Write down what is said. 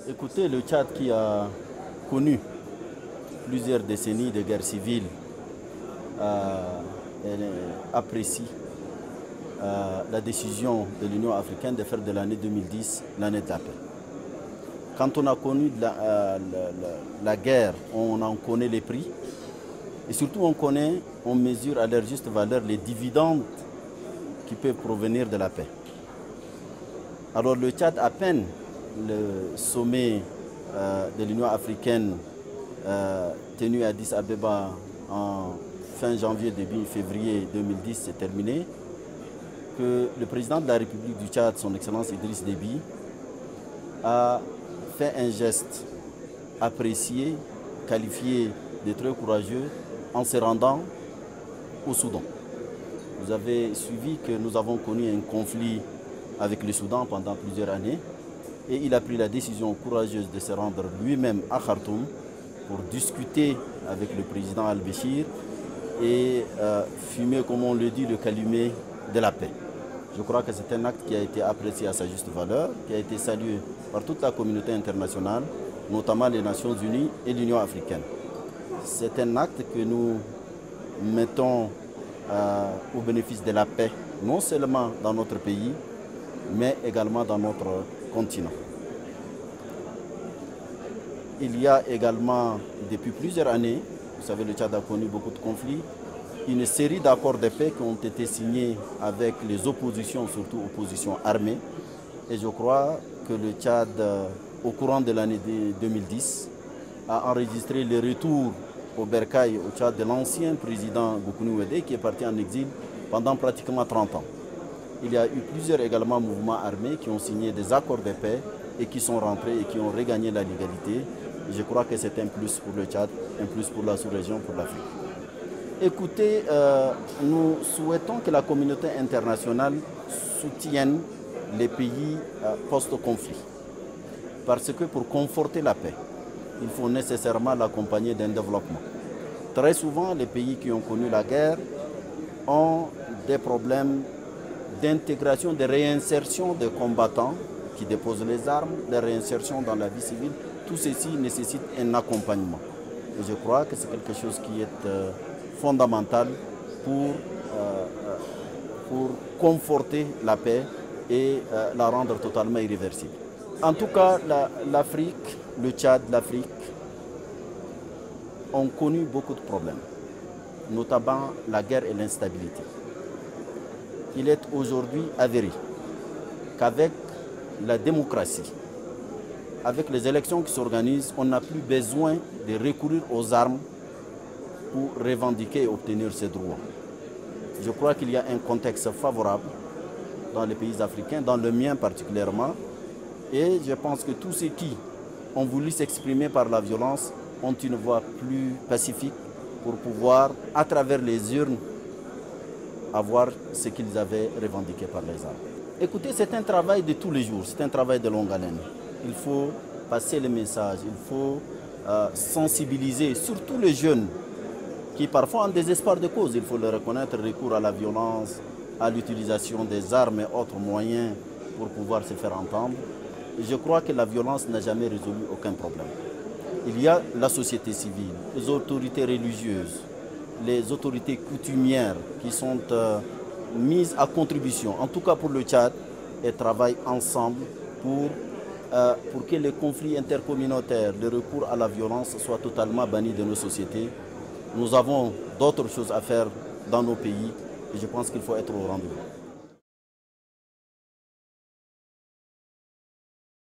Écoutez, le Tchad qui a connu plusieurs décennies de guerre civile apprécie la décision de l'Union africaine de faire de l'année 2010 l'année de la paix. Quand on a connu la guerre, on en connaît les prix et surtout on mesure à leur juste valeur les dividendes qui peuvent provenir de la paix. Alors le Tchad, à peine le sommet de l'Union africaine tenu à Addis Abeba en fin janvier, début février 2010 s'est terminé, que le président de la République du Tchad, son Excellence Idriss Déby, a fait un geste apprécié, qualifié de très courageux, en se rendant au Soudan. Vous avez suivi que nous avons connu un conflit avec le Soudan pendant plusieurs années et il a pris la décision courageuse de se rendre lui-même à Khartoum pour discuter avec le président Al-Béchir et fumer, comme on le dit, le calumet de la paix. Je crois que c'est un acte qui a été apprécié à sa juste valeur, qui a été salué par toute la communauté internationale, notamment les Nations Unies et l'Union africaine. C'est un acte que nous mettons au bénéfice de la paix, non seulement dans notre pays, mais également dans notre continent. Il y a également, depuis plusieurs années, vous savez, le Tchad a connu beaucoup de conflits, une série d'accords de paix qui ont été signés avec les oppositions, surtout oppositions armées. Et je crois que le Tchad, au courant de l'année 2010, a enregistré le retour au bercail, au Tchad, de l'ancien président Goukouni Ouédé, qui est parti en exil pendant pratiquement 30 ans. Il y a eu plusieurs également mouvements armés qui ont signé des accords de paix et qui sont rentrés et qui ont regagné la légalité. Et je crois que c'est un plus pour le Tchad, un plus pour la sous-région, pour l'Afrique. Écoutez, nous souhaitons que la communauté internationale soutienne les pays post-conflit. Parce que pour conforter la paix, il faut nécessairement l'accompagner d'un développement. Très souvent, les pays qui ont connu la guerre ont des problèmes d'intégration, de réinsertion des combattants qui déposent les armes, de réinsertion dans la vie civile. Tout ceci nécessite un accompagnement. Et je crois que c'est quelque chose qui est fondamental pour conforter la paix et la rendre totalement irréversible. En tout cas, l'Afrique, le Tchad, l'Afrique ont connu beaucoup de problèmes, notamment la guerre et l'instabilité. Il est aujourd'hui avéré qu'avec la démocratie, avec les élections qui s'organisent, on n'a plus besoin de recourir aux armes pour revendiquer et obtenir ses droits. Je crois qu'il y a un contexte favorable dans les pays africains, dans le mien particulièrement, et je pense que tous ceux qui ont voulu s'exprimer par la violence ont une voix plus pacifique pour pouvoir, à travers les urnes, avoir ce qu'ils avaient revendiqué par les armes. Écoutez, c'est un travail de tous les jours, c'est un travail de longue haleine. Il faut passer le message, il faut sensibiliser, surtout les jeunes, qui parfois ont des espoirs de cause, il faut le reconnaître, recours à la violence, à l'utilisation des armes et autres moyens pour pouvoir se faire entendre. Et je crois que la violence n'a jamais résolu aucun problème. Il y a la société civile, les autorités religieuses, les autorités coutumières qui sont mises à contribution, en tout cas pour le Tchad, et travaillent ensemble pour que les conflits intercommunautaires, le recours à la violence soient totalement bannis de nos sociétés. Nous avons d'autres choses à faire dans nos pays et je pense qu'il faut être au rendez-vous.